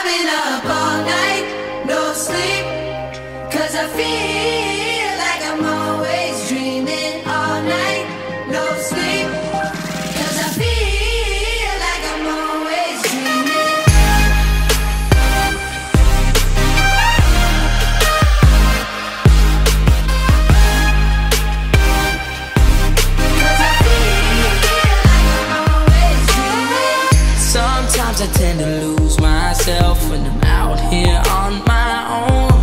I've been up all night, no sleep, 'cause I feel like I'm always dreaming. All night, no sleep, 'cause I feel like I'm always dreaming. Sometimes I tend to lose myself when I'm out here on my own.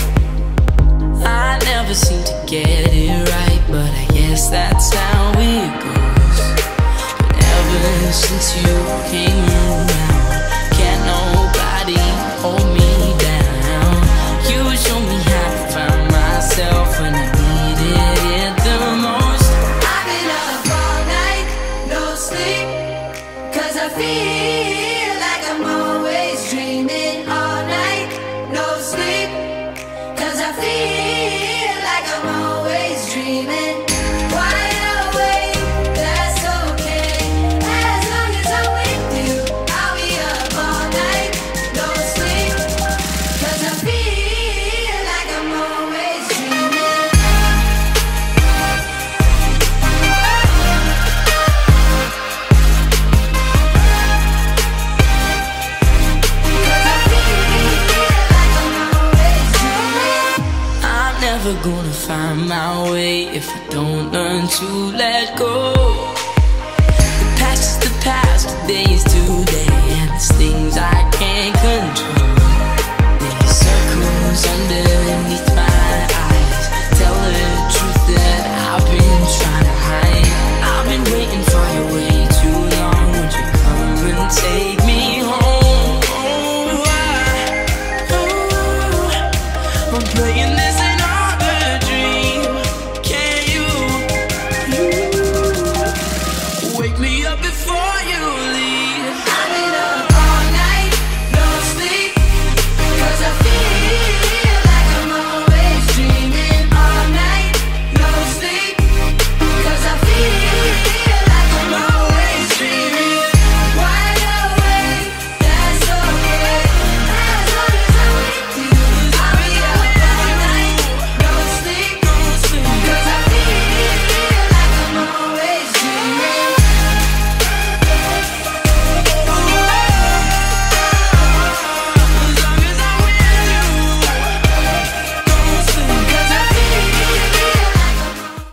I never seem to get it right, but I guess that's how it goes. But ever since you came around, can't nobody hold me down. You show me how to find myself when I needed it the most. I've been up all night, no sleep, 'cause I feel like I'm always dreaming. All night, no sleep, 'cause I feel like I'm always dreaming. Wide awake, that's okay, as long as I'm with you. I'll be up all night, no sleep, 'cause I feel like I'm always dreaming. I'm never gonna find my way if I don't learn to let go. The past is the past, today is today.